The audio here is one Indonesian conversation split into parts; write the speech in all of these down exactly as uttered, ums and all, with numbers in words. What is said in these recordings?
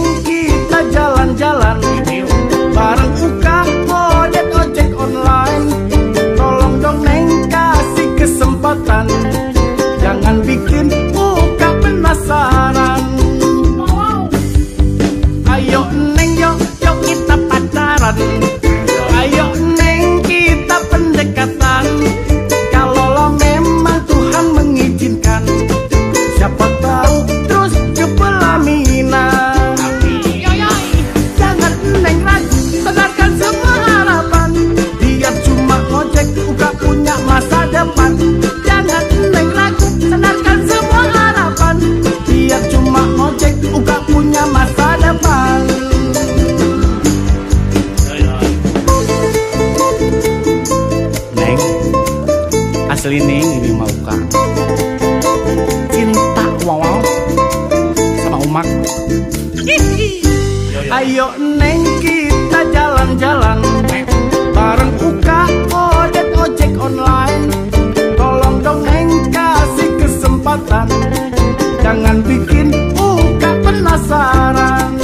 Neng kita jalan-jalan bareng Uka Odet ojek online. Tolong dong Neng kasih kesempatan, jangan bikin Uka penasaran. Ayo Neng yuk, yuk kita pacaran. Ayo Neng kita pendekatan. Kalau lo memang Tuhan mengizinkan, siapa tahu terus ke pelaminan. Jangan Neng ragu, sadarkan semua harapan. Dia cuma ngojek, Uka punya masa depan. Jangan Neng ragu, sadarkan semua harapan. Dia cuma ngojek, Uka punya masa depan. Neng, asli Neng ini mau Uka cinta wow sama Umak. Ayo Neng kita jalan-jalan bareng Uka Odet ojek online. Tolong dong Neng kasih kesempatan, jangan bikin Uka penasaran.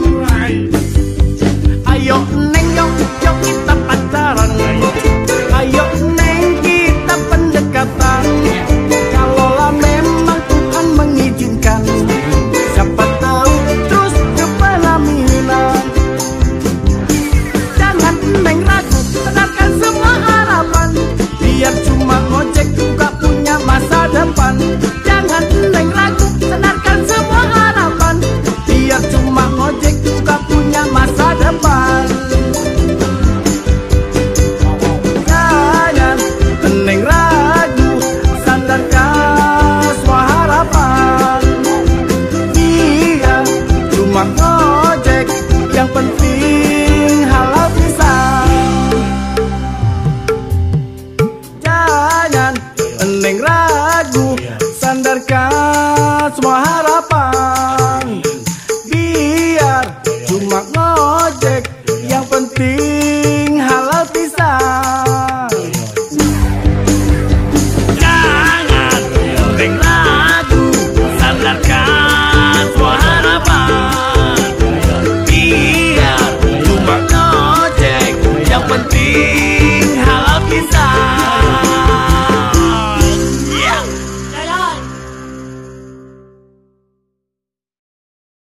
Ayo Neng yuk, yuk kita pacaran. Ayo Neng kita pendekatan. Kalaulah memang Tuhan mengizinkan, siapa tahu terus ke pelaminan. Jangan Neng ragu, sadarkan semua harapan. Biar cuma ngojek, Uka punya masa depan. Jangan Neng ragu, sadarkan semua harapan. Biar cuma ngojek, Uka punya masa depan. Jangan Neng ragu, sadarkan semua harapan. Dia cuma